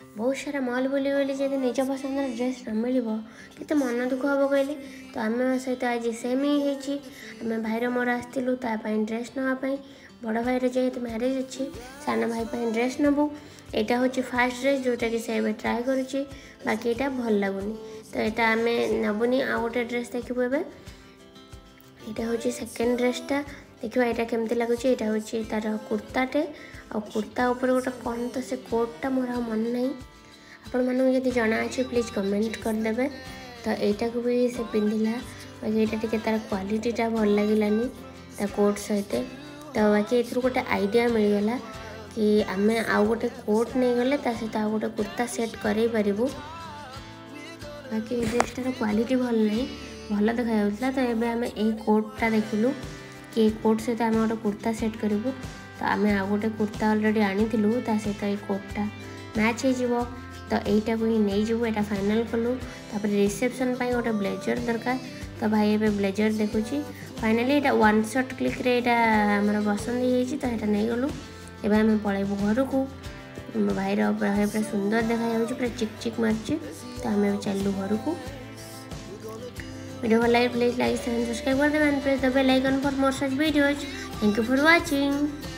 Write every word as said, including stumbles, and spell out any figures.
बहुत सारा मॉल बुली बुली जब निज पसंद ड्रेस न मिल के मन दुख हम कहले। तो आम सहित आज सेम ही आम भाईर मोर आसलु तापाई ड्रेस नापी बड़ भाईर जेहेतु मैरिज अच्छी सान भाई ड्रेस नबू। यहाँ हूँ फास्ट ड्रेस जोटा कि से ट्राए करुच्ची बाकी यहाँ भल लगुनि तो यहाँ आम नबुनी आउ गोटे ड्रेस देखू ए यहाँ हूँ सेकेंड ड्रेसटा देखा यहाँ केमती लगुच। यहाँ हूँ तार कुर्ताटे आ कुर्ता उपर गोटे कौन तो से कोटटा मोर मन ना आपण मानक जब जना अच्छे प्लीज कमेंट करदे। तो यहाँ को भी से पिंधिला बाकी यहाँ टी तार क्वालिटीटा भल लगिलानी ता कोट सहित। तो बाकी ए गोटे आइडिया मिलगला कि आम आउ गोटे कोट नहीं गले सहित आउ गोटे कुर्ता सेट कर पारू। बाकी ड्रेसटार क्वालिटी भल नहीं भल देखा। तो ये आम यही कोटटा देखिलु कि कोट सहित आम गोटे कुर्ता सेट करूँ। तो आम आउ गोटे कुर्ता अलरेडी आनी सहित ये कोटटा मैच हो। तो यहीटा को ही नहीं जीवु यहाँ फाइनाल कलु। तापर रिसेप्शन गोटे ब्लेजर दरकार। तो भाई ये ब्लेजर देखुची फाइनाली यहाँ वन शॉट क्लिक रे आमर पसंद हो। तो यहाँ नहीं गलु एवं आम पलैबू घर को भाईर भाई पूरा सुंदर देखा पूरा चिक चिक मार्च। तो आम चलू घर को। वीडियो भल लगे प्लीज लाइक शेयर सब्सक्राइब कर दे and press the bell icon for more such videos. Thank you for watching.